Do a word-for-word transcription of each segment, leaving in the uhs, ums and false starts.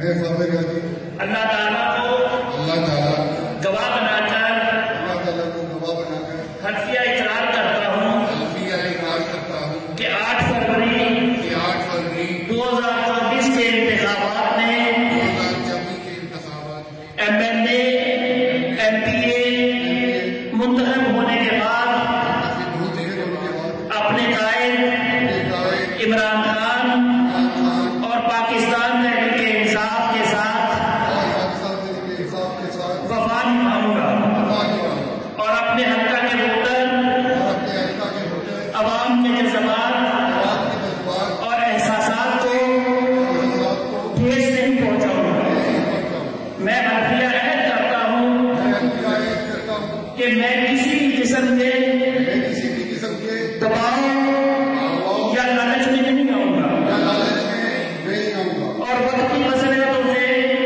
मैं ख्वाबे गाजी अल्लाह ताला को अल्लाह ताला गवाह बनाकर अल्लाह ताला को गवाह बनाकर हल्फिया इकरार करता हूँ हल्फिया इकरार करता हूँ कि आठ फरवरी कि आठ फरवरी दो हजार चौबीस के इंतखाबात में दो हजार चौबीस के इंतखाबात में M L A M P A मुंतखब होने के बाद अपने कायद इमरान खान और पाकिस्तान तहरीक इंसाफ के साथ वफा निभाऊंगा और अपने हल्का के वोटर अवाम के जज्बात और एहसासात को ठेस नहीं पहुंचाऊंगा। मैं हल्फिया अहद करता हूं कि मैं किसी भी किस्म के दबाव या लालच में नहीं आऊंगा और वक्त की मसलियतों से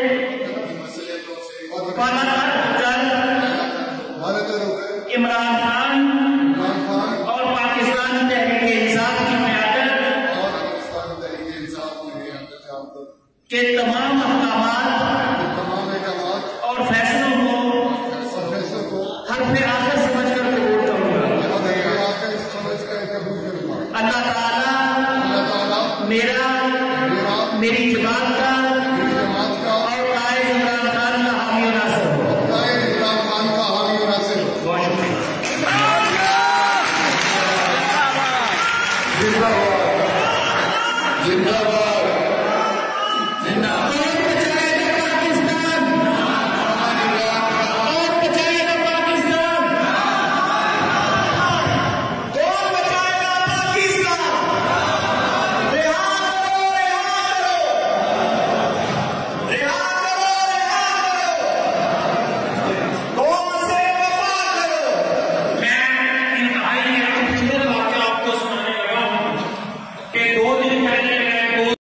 इमरान खान और पाकिस्तान तहरीक इंसाफ की क़यादत के तमाम अहकामात और फैसलों को हर्फ आखिर समझ कर कबूल करूंगा। अल्लाह ताला मेरा मेरी जमात का और कायद इमरान खान का हामी और नासिर हो। बहुत शुक्रिया। जिंदाबाद जिंदाबाद।